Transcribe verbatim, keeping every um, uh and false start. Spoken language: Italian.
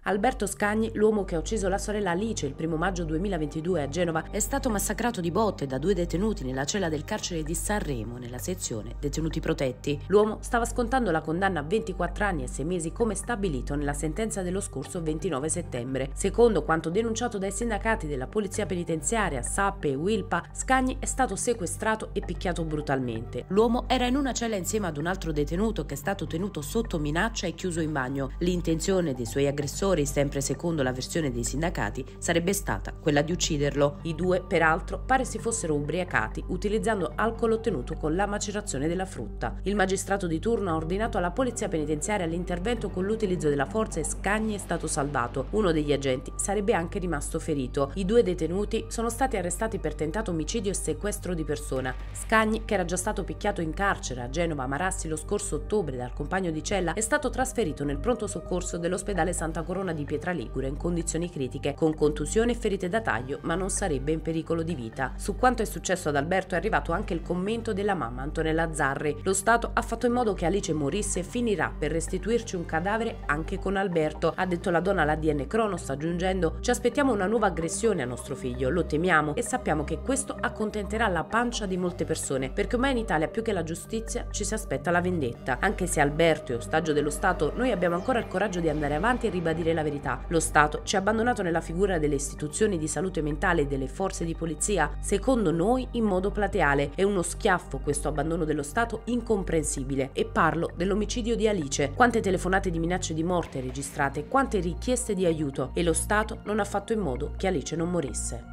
Alberto Scagni, l'uomo che ha ucciso la sorella Alice il primo maggio duemilaventidue a Genova, è stato massacrato di botte da due detenuti nella cella del carcere di Sanremo, nella sezione detenuti protetti. L'uomo stava scontando la condanna a ventiquattro anni e sei mesi come stabilito nella sentenza dello scorso ventinove settembre. Secondo quanto denunciato dai sindacati della polizia penitenziaria, S A P e Wilpa, Scagni è stato sequestrato e picchiato brutalmente. L'uomo era in una cella insieme ad un altro detenuto che è stato tenuto sotto minaccia e chiuso in bagno. L'intenzione dei suoi aggressori, sempre secondo la versione dei sindacati, sarebbe stata quella di ucciderlo. I due, peraltro, pare si fossero ubriacati utilizzando alcol ottenuto con la macerazione della frutta. Il magistrato di turno ha ordinato alla polizia penitenziaria l'intervento con l'utilizzo della forza e Scagni è stato salvato. Uno degli agenti sarebbe anche rimasto ferito. I due detenuti sono stati arrestati per tentato omicidio e sequestro di persona. Scagni, che era già stato picchiato in carcere a Genova Marassi lo scorso ottobre dal compagno di cella, è stato trasferito nel pronto soccorso dell'ospedale Santa Corona di Pietraligure in condizioni critiche, con contusioni e ferite da taglio, ma non sarebbe in pericolo di vita. Su quanto è successo ad Alberto è arrivato anche il commento della mamma Antonella Zarri. Lo Stato ha fatto in modo che Alice morisse e finirà per restituirci un cadavere anche con Alberto, ha detto la donna all'A D N Cronos, aggiungendo: ci aspettiamo una nuova aggressione a nostro figlio, lo temiamo e sappiamo che questo accontenterà la pancia di molte persone, perché ormai in Italia più che la giustizia ci si aspetta la vendetta. Anche se Alberto è ostaggio dello Stato, noi abbiamo ancora il coraggio di andare avanti e ribadire la verità. Lo Stato ci ha abbandonato nella figura delle istituzioni di salute mentale e delle forze di polizia, secondo noi in modo plateale. È uno schiaffo questo abbandono dello Stato incomprensibile. E parlo dell'omicidio di Alice. Quante telefonate di minacce di morte registrate, quante richieste di aiuto, e lo Stato non ha fatto in modo che Alice non morisse.